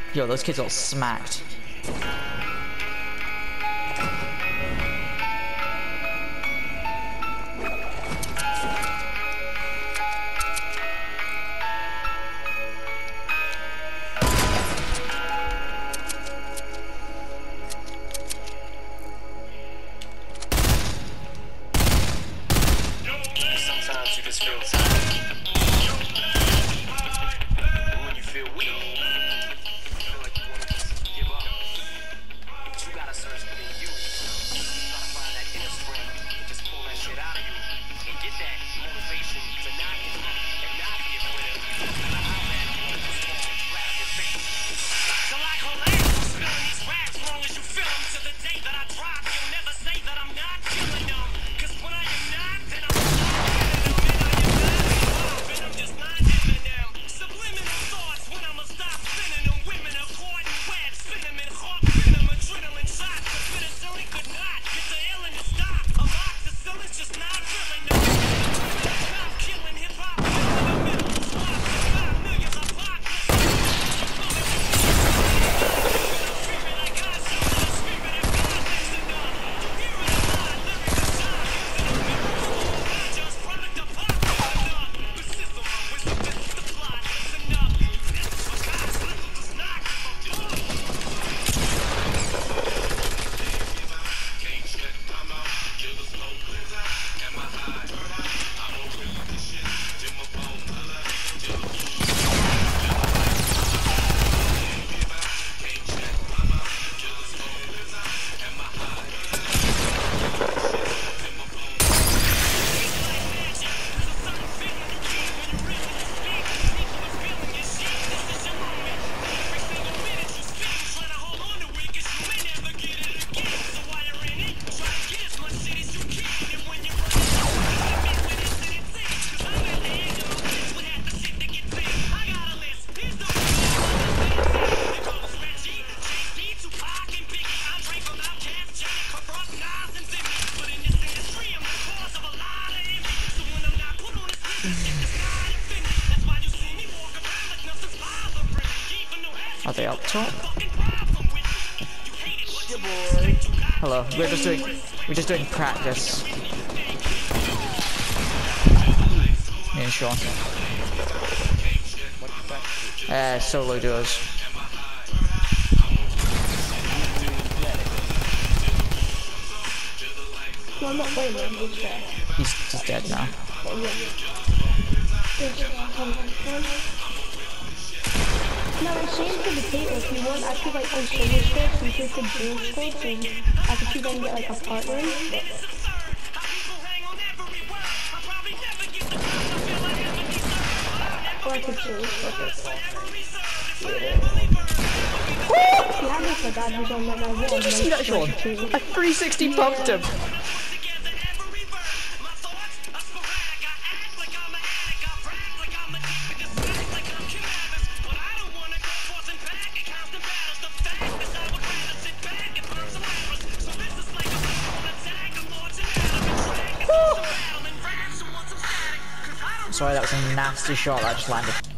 Yo, those kids got smacked. Sometimes you just feel tired. When you feel weak, feel like you want to just give up. But you gotta search within you. You gotta find that inner strength. Just pull that shit out of you and get that motivation to not give up and not be a quitter. No matter how bad you want to just fall flat on your face. So like Orlando, spilling these raps, as long as you feel them. To the day that I drop, you'll never say that I'm not killing them. Cause when I am not, then I'm Are they up top? Yeah, boy. Hello. We're just doing practice. Me and Sean. Solo duos. No, I'm not playing him, he's dead. He's dead now. No, I'm saying for the table, if you want, I could like on solo squads and take the dual squads and I could see them get like a partner in. Or I could choose. Yeah, my dad was on that wall. Did you see that, Sean? I 360 pumped him. Sorry, that was a nasty shot that just landed.